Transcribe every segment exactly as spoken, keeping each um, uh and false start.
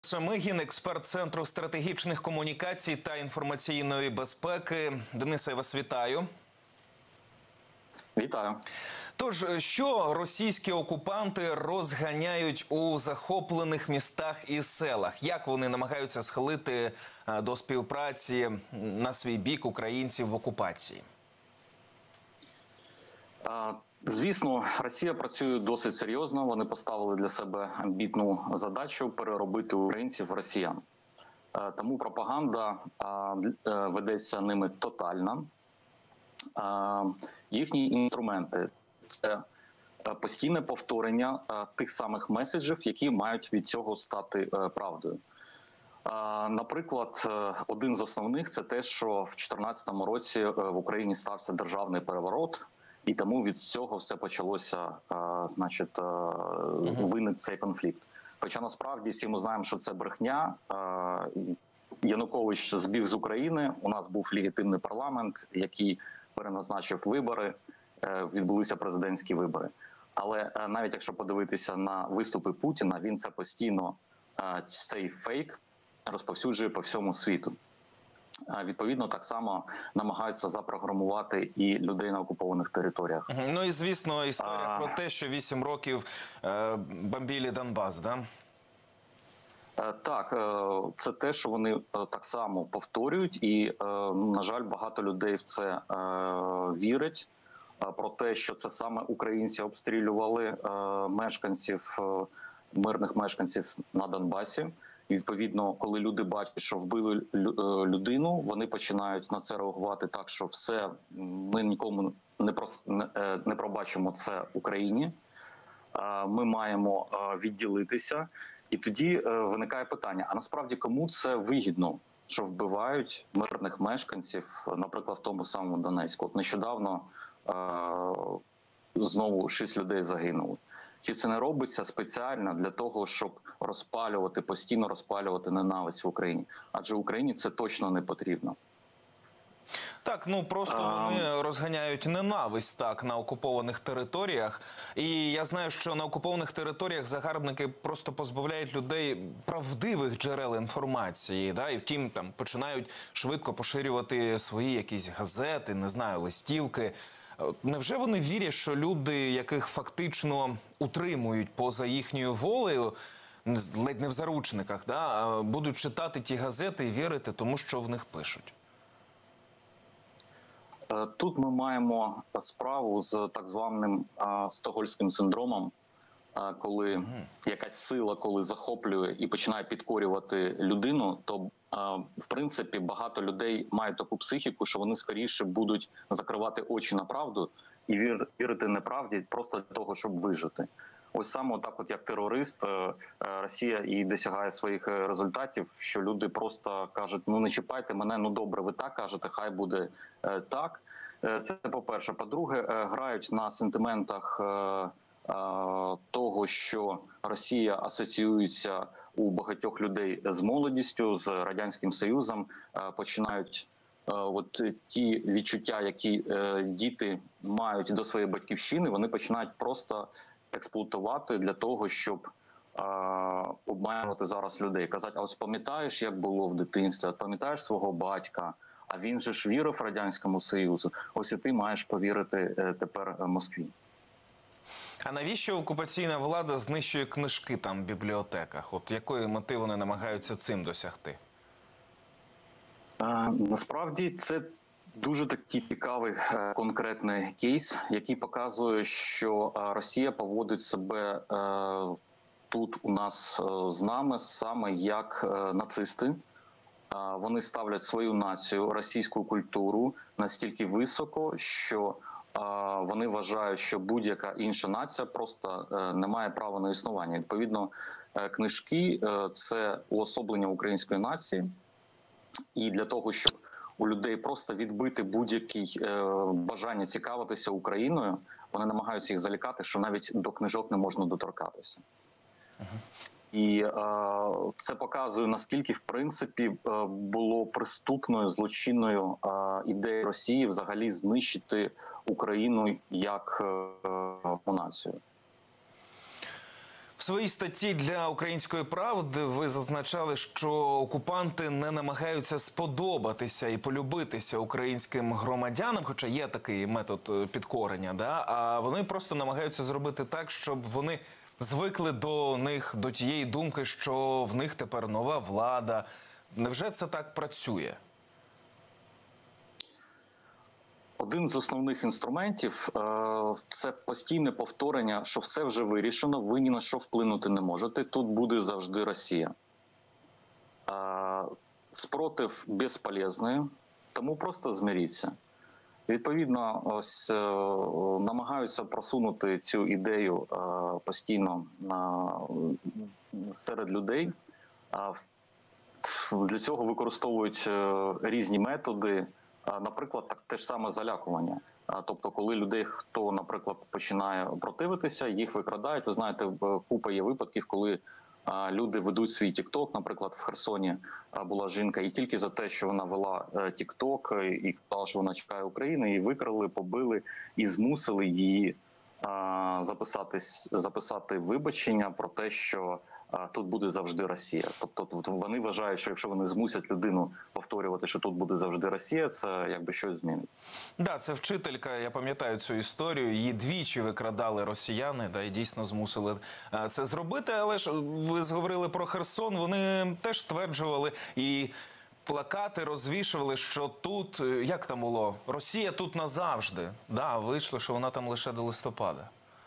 Семигін, експерт Центру стратегічних комунікацій та інформаційної безпеки. Денисе, я вас вітаю. Вітаю. Тож, що російські окупанти розганяють у захоплених містах і селах? Як вони намагаються схилити до співпраці на свій бік українців в окупації? Звісно, Росія працює досить серйозно. Вони поставили для себе амбітну задачу переробити українців в росіян. Тому пропаганда ведеться ними тотальна. Їхні інструменти – це постійне повторення тих самих меседжів, які мають від цього стати правдою. Наприклад, один з основних – це те, що в дві тисячі чотирнадцятому році в Україні стався державний переворот, і тому від цього все почалося, значить, виник цей конфлікт. Хоча насправді всі ми знаємо, що це брехня. Янукович збіг з України, у нас був легітимний парламент, який переназначив вибори, відбулися президентські вибори. Але навіть якщо подивитися на виступи Путіна, він це постійно, цей фейк, розповсюджує по всьому світу. Відповідно, так само намагаються запрограмувати і людей на окупованих територіях. Ну і, звісно, історія а... про те, що вісім років е, бомбили Донбас, да? Так, це те, що вони так само повторюють, і, на жаль, багато людей в це вірять, про те, що це саме українці обстрілювали мешканців, мирних мешканців на Донбасі. І, відповідно, коли люди бачать, що вбили людину, вони починають на це реагувати так, що все, ми нікому не, про, не пробачимо це Україні, ми маємо відділитися. І тоді виникає питання, а насправді кому це вигідно, що вбивають мирних мешканців, наприклад, в тому самому Донецьку? От нещодавно знову шість людей загинули. Чи це не робиться спеціально для того, щоб розпалювати, постійно розпалювати ненависть в Україні? Адже Україні це точно не потрібно. Так, ну просто вони розганяють ненависть так на окупованих територіях. І я знаю, що на окупованих територіях загарбники просто позбавляють людей правдивих джерел інформації, да, і втім там починають швидко поширювати свої якісь газети, не знаю, листівки. Невже вони вірять, що люди, яких фактично утримують поза їхньою волею, ледь не в заручниках, да, будуть читати ті газети і вірити тому, що в них пишуть? Тут ми маємо справу з так званим стокгольмським синдромом, коли mm. якась сила, коли захоплює і починає підкорювати людину, то в принципі багато людей мають таку психіку, що вони скоріше будуть закривати очі на правду і вірити неправді просто для того, щоб вижити. Ось саме так, от як терорист, Росія і досягає своїх результатів, що люди просто кажуть, ну не чіпайте мене, ну добре, ви так кажете, хай буде так. Це по-перше. По-друге, грають на сентиментах того, що Росія асоціюється у багатьох людей з молодістю, з Радянським Союзом, починають от ті відчуття, які діти мають до своєї батьківщини, вони починають просто експлуатувати для того, щоб е, обманювати зараз людей. Казати, а ось пам'ятаєш, як було в дитинстві, от пам'ятаєш свого батька, а він же ж вірив Радянському Союзу, ось і ти маєш повірити е, тепер Москві. А навіщо окупаційна влада знищує книжки там в бібліотеках? От якої мети вони намагаються цим досягти? Е, насправді це дуже такий цікавий конкретний кейс, який показує, що Росія поводить себе тут у нас з нами саме як нацисти. Вони ставлять свою націю, російську культуру настільки високо, що вони вважають, що будь-яка інша нація просто не має права на існування. Відповідно, книжки – це уособлення української нації. І для того, щоб у людей просто відбити будь-яке бажання цікавитися Україною, вони намагаються їх залякати, що навіть до книжок не можна доторкатися. Uh-huh. І е, це показує, наскільки, в принципі, було приступною, злочинною е, ідеєю Росії взагалі знищити Україну як е, націю. Все своїй статті для «Української правди» ви зазначали, що окупанти не намагаються сподобатися і полюбитися українським громадянам, хоча є такий метод підкорення, да? А вони просто намагаються зробити так, щоб вони звикли до них, до тієї думки, що в них тепер нова влада. Невже це так працює? Один з основних інструментів – це постійне повторення, що все вже вирішено, ви ні на що вплинути не можете, тут буде завжди Росія. Спротив безполезний, тому просто змиріться. Відповідно, ось намагаються просунути цю ідею постійно серед людей. Для цього використовують різні методи. Наприклад, так те ж саме залякування. Тобто, коли людей, хто, наприклад, починає противитися, їх викрадають. Ви знаєте, купа є випадків, коли люди ведуть свій тік-ток. Наприклад, в Херсоні була жінка, і тільки за те, що вона вела тік-ток і казала, що вона чекає України, її викрали, побили і змусили її записати, записати вибачення про те, що тут буде завжди Росія. Тобто вони вважають, що якщо вони змусять людину повторювати, що тут буде завжди Росія, це якби щось змінить. Да, це вчителька, я пам'ятаю цю історію, її двічі викрадали росіяни, да, і дійсно змусили це зробити. Але ж ви зговорили про Херсон, вони теж стверджували і плакати розвішували, що тут, як там було, Росія тут назавжди. Да, вийшло, що вона там лише до листопада.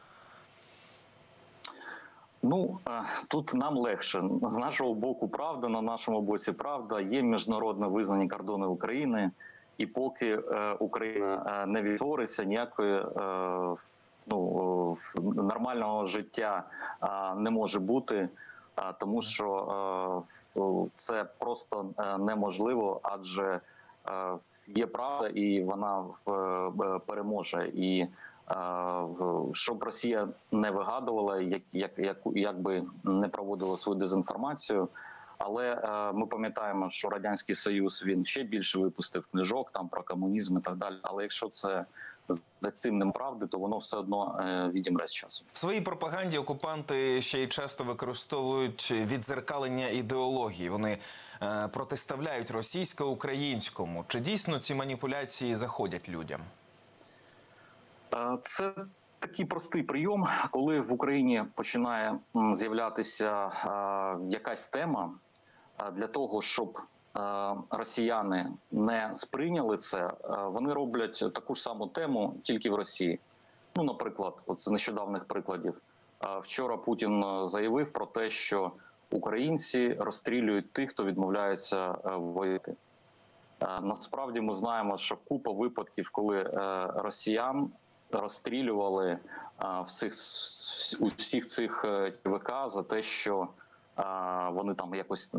Ну, тут нам легше. З нашого боку правда, на нашому боці правда. Є міжнародно визнані кордони України. І поки Україна не відтвориться, ніякої ну, нормального життя не може бути. Тому що це просто неможливо, адже є правда і вона переможе. І щоб Росія не вигадувала, як, як, як, як би не проводила свою дезінформацію. Але е, ми пам'ятаємо, що Радянський Союз, він ще більше випустив книжок там про комунізм і так далі. Але якщо це за цим не правди, то воно все одно е, відімре з часом. В своїй пропаганді окупанти ще й часто використовують віддзеркалення ідеології. Вони е, протиставляють російсько-українському. Чи дійсно ці маніпуляції заходять людям? Це такий простий прийом, коли в Україні починає з'являтися якась тема, для того, щоб росіяни не сприйняли це, вони роблять таку ж саму тему тільки в Росії. Ну, наприклад, от з нещодавних прикладів. Вчора Путін заявив про те, що українці розстрілюють тих, хто відмовляється воювати. Насправді ми знаємо, що купа випадків, коли росіян розстрілювали а, всіх, усіх цих ЧВК за те, що а, вони там якось, а,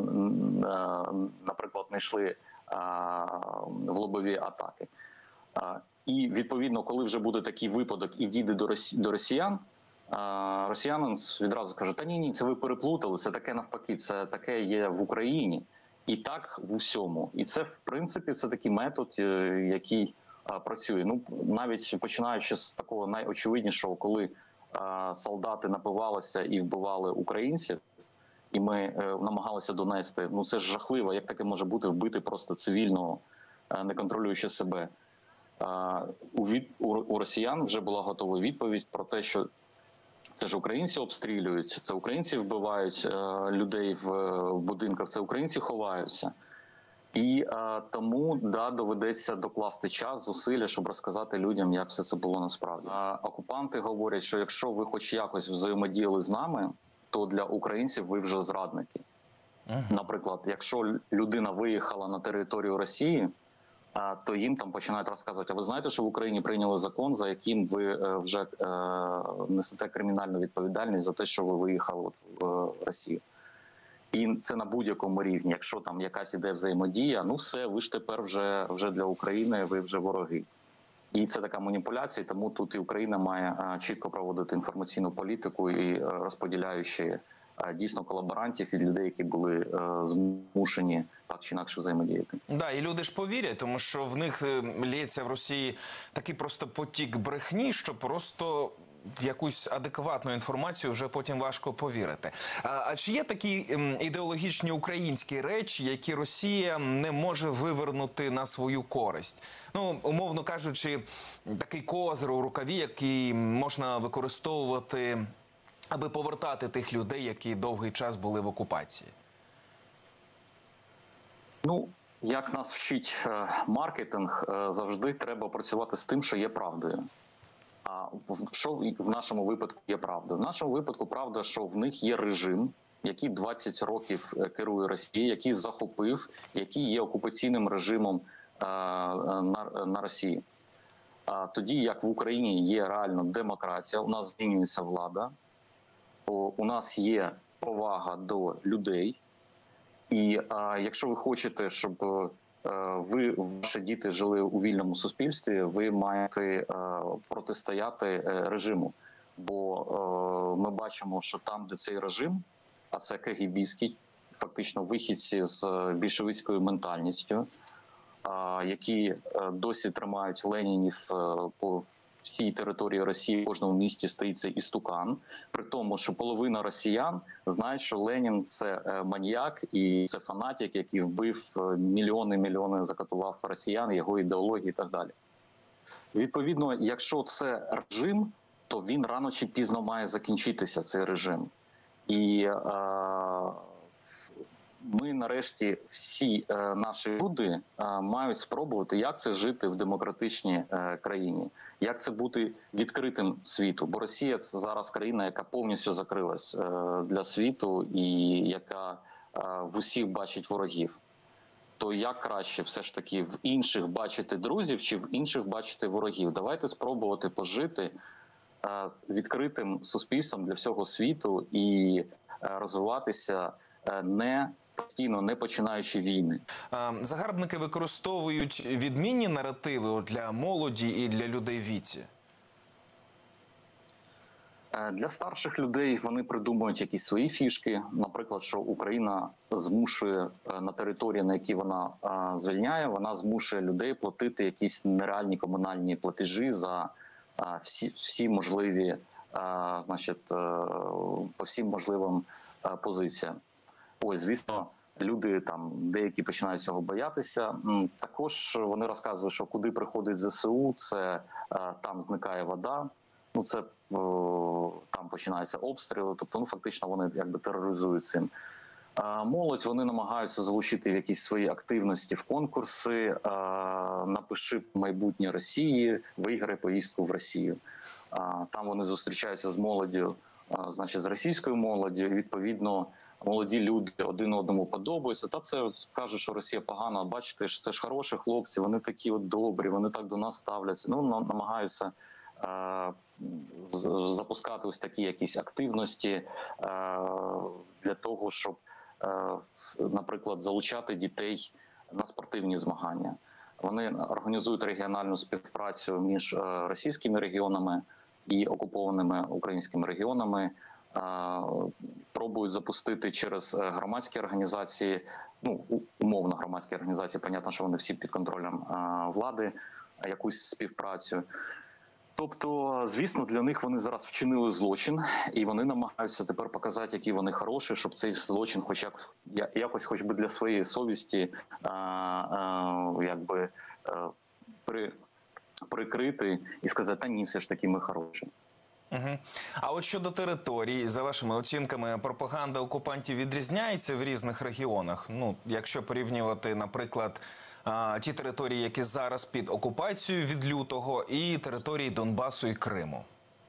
наприклад, не йшли а, в лобові атаки. А, і, відповідно, коли вже буде такий випадок і дійде до, росі, до росіян, а, росіянин відразу каже, та ні-ні, це ви переплутали, це таке навпаки, це таке є в Україні. І так в усьому. І це, в принципі, це такий метод, який працює. Ну, навіть починаючи з такого найочевиднішого, коли а, солдати напивалися і вбивали українців, і ми е, намагалися донести, ну це ж жахливо, як таке може бути вбити просто цивільного, е, не контролюючи себе. А, у, від, у, у росіян вже була готова відповідь про те, що це ж українці обстрілюють, це українці вбивають е, людей в, в будинках, це українці ховаються. І а, тому, да, доведеться докласти час, зусилля, щоб розказати людям, як все це було насправді. А, окупанти говорять, що якщо ви хоч якось взаємодіяли з нами, то для українців ви вже зрадники. Uh-huh. Наприклад, якщо людина виїхала на територію Росії, а, то їм там починають розказувати, а ви знаєте, що в Україні прийняли закон, за яким ви е, вже е, несете кримінальну відповідальність за те, що ви виїхали в е, Росію. І це на будь-якому рівні. Якщо там якась іде взаємодія, ну все, ви ж тепер вже, вже для України, ви вже вороги. І це така маніпуляція, тому тут і Україна має а, чітко проводити інформаційну політику і а, розподіляючи а, дійсно колаборантів від людей, які були а, змушені так чи інакше взаємодіяти. Да, і люди ж повірять, тому що в них лється в Росії такий просто потік брехні, що просто в якусь адекватну інформацію вже потім важко повірити. А, а чи є такі ем, ідеологічні українські речі, які Росія не може вивернути на свою користь? Ну, умовно кажучи, такий козир у рукаві, який можна використовувати, аби повертати тих людей, які довгий час були в окупації? Ну, як нас вчить маркетинг, завжди треба працювати з тим, що є правдою. А що в нашому випадку є правдою? В нашому випадку правда, що в них є режим, який двадцять років керує Росією, який захопив, який є окупаційним режимом на, на Росії. А тоді, як в Україні є реально демократія, у нас змінюється влада, у нас є повага до людей. І а, якщо ви хочете, щоб а, ви, ваші діти жили у вільному суспільстві, ви маєте а, протистояти а, режиму. Бо а, ми бачимо, що там, де цей режим, а це кегебістські, фактично вихідці з більшовицькою ментальністю, а, які а, досі тримають Ленінів а, по всій території Росії, в кожному місті стоїть цей істукан, при тому, що половина росіян знає, що Ленін – це маніяк і це фанатик, який вбив мільйони-мільйони, закатував росіян, його ідеології і так далі. Відповідно, якщо це режим, то він рано чи пізно має закінчитися, цей режим. І е, ми нарешті, всі е, наші люди е, мають спробувати, як це жити в демократичній е, країні, як це бути відкритим світу. Бо Росія – це зараз країна, яка повністю закрилась е, для світу і яка е, в усіх бачить ворогів. То як краще все ж таки в інших бачити друзів чи в інших бачити ворогів? Давайте спробувати пожити е, відкритим суспільством для всього світу і е, розвиватися е, не постійно, не починаючи війни. Загарбники використовують відмінні наративи для молоді і для людей в віці? Для старших людей вони придумують якісь свої фішки. Наприклад, що Україна змушує на території, на якій вона звільняє, вона змушує людей платити якісь нереальні комунальні платежі за всі, всі можливі, значить, по всім можливим позиціям. Ось, звісно, люди там деякі починають цього боятися. Також вони розказують, що куди приходить ЗСУ, це там зникає вода, ну це там починаються обстріли. Тобто, ну фактично вони якби тероризують цим. Молодь вони намагаються залучити в якісь свої активності в конкурси. Напиши майбутнє Росії, виграй поїздку в Росію. Там вони зустрічаються з молоддю, значить, з російською молоддю, і відповідно молоді люди один одному подобаються. Та це каже, що Росія погана. Бачите, це ж хороші хлопці, вони такі от добрі, вони так до нас ставляться. Ну, намагаються е, запускати ось такі якісь активності е, для того, щоб, е, наприклад, залучати дітей на спортивні змагання. Вони організують регіональну співпрацю між російськими регіонами і окупованими українськими регіонами, пробують запустити через громадські організації, ну, умовно громадські організації, понятно, що вони всі під контролем влади, якусь співпрацю. Тобто, звісно, для них вони зараз вчинили злочин, і вони намагаються тепер показати, які вони хороші, щоб цей злочин хоч як, якось хоч би для своєї совісті а, а, якби а, при, прикрити і сказати, та ні, все ж таки ми хороші. Угу. А от щодо територій, за вашими оцінками, пропаганда окупантів відрізняється в різних регіонах? Ну, якщо порівнювати, наприклад, ті території, які зараз під окупацією від лютого, і території Донбасу і Криму?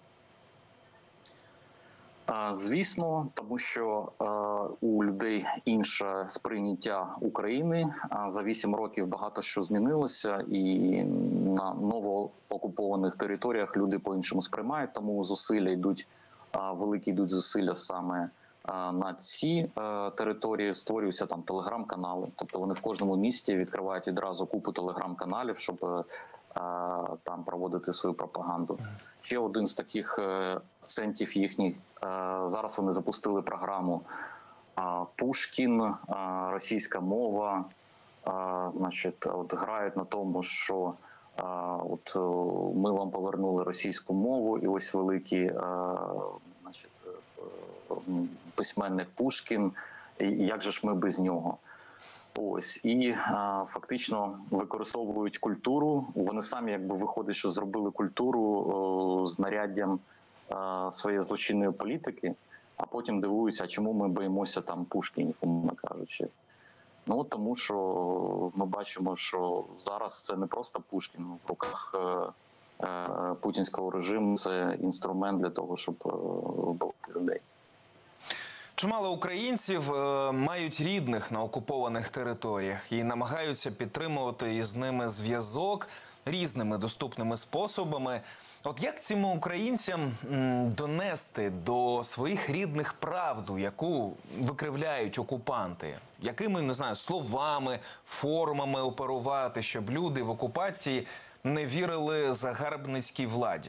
Звісно, тому що е, у людей інше сприйняття України. За вісім років багато що змінилося, і на новоокупованих територіях люди по-іншому сприймають, тому зусилля йдуть, е, великі йдуть зусилля саме е, на ці е, території. Створюються там телеграм-канали, тобто вони в кожному місті відкривають відразу купу телеграм-каналів, щоб е, там проводити свою пропаганду. Ще один з таких акцентів їхніх, зараз вони запустили програму «Пушкін», російська мова, значить, от грають на тому, що От ми вам повернули російську мову, і ось великий значить, письменник Пушкін, і як же ж ми без нього? Ось, і а, фактично використовують культуру. Вони самі, якби виходить, що зробили культуру о, знаряддям а, своєї злочинної політики, а потім дивуються, чому ми боїмося там Пушкінів, умовно кажучи. Ну, тому що ми бачимо, що зараз це не просто Пушкін в руках е, е, путінського режиму, це інструмент для того, щоб е, вбивати людей. Чимало українців е, мають рідних на окупованих територіях і намагаються підтримувати із ними зв'язок різними доступними способами. От як цим українцям м, донести до своїх рідних правду, яку викривляють окупанти? Якими, не знаю, словами, формами оперувати, щоб люди в окупації не вірили загарбницькій владі?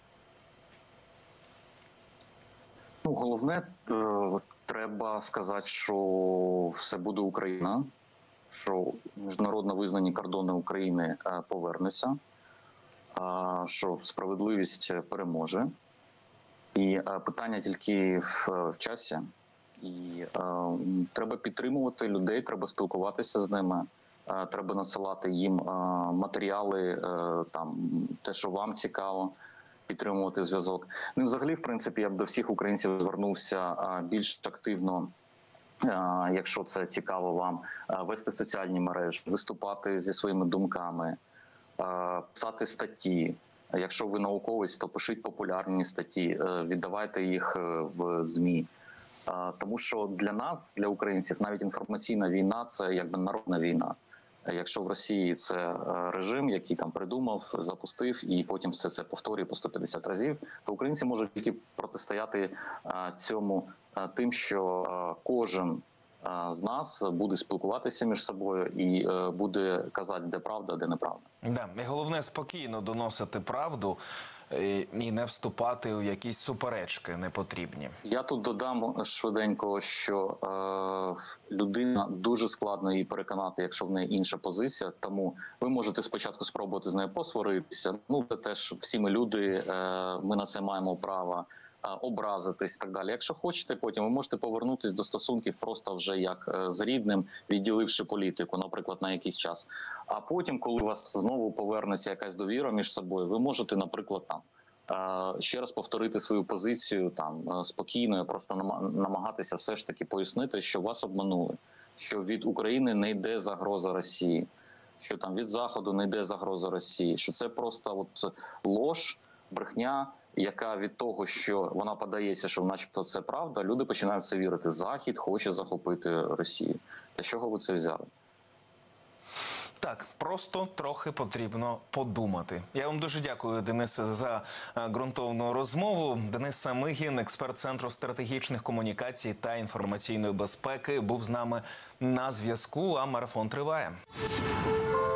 Ну, головне, треба сказати, що все буде Україна, що міжнародно визнані кордони України повернуться, що справедливість переможе. І питання тільки в часі. І треба підтримувати людей, треба спілкуватися з ними, треба надсилати їм матеріали, там, те, що вам цікаво, підтримувати зв'язок. Ну, взагалі, в принципі, я б до всіх українців звернувся більш активно, якщо це цікаво вам, вести соціальні мережі, виступати зі своїми думками, писати статті. Якщо ви науковець, то пишіть популярні статті, віддавайте їх в ЗМІ. Тому що для нас, для українців, навіть інформаційна війна – це якби народна війна. Якщо в Росії це режим, який там придумав, запустив і потім все це повторює по сто п'ятдесят разів, то українці можуть тільки протистояти цьому тим, що кожен з нас буде спілкуватися між собою і буде казати, де правда, а де неправда. Да, і головне спокійно доносити правду і не вступати у якісь суперечки непотрібні. Я тут додам швиденько, що е, людина дуже складно її переконати, якщо в неї інша позиція. Тому ви можете спочатку спробувати з нею посваритися. Ну, це теж всі ми люди, е, ми на це маємо право. Образитись і так далі. Якщо хочете, потім ви можете повернутися до стосунків просто вже як з рідним, відділивши політику, наприклад, на якийсь час. А потім, коли у вас знову повернеться якась довіра між собою, ви можете, наприклад, там ще раз повторити свою позицію там спокійно, просто намагатися все ж таки пояснити, що вас обманули, що від України не йде загроза Росії, що там від Заходу не йде загроза Росії, що це просто от лож, брехня, яка від того, що вона подається, що начебто це правда, люди починають це вірити. Захід хоче захопити Росію. Та з чого ви це взяли? Так, просто трохи потрібно подумати. Я вам дуже дякую, Денисе, за ґрунтовну розмову. Денис Самигін, експерт Центру стратегічних комунікацій та інформаційної безпеки, був з нами на зв'язку, а марафон триває.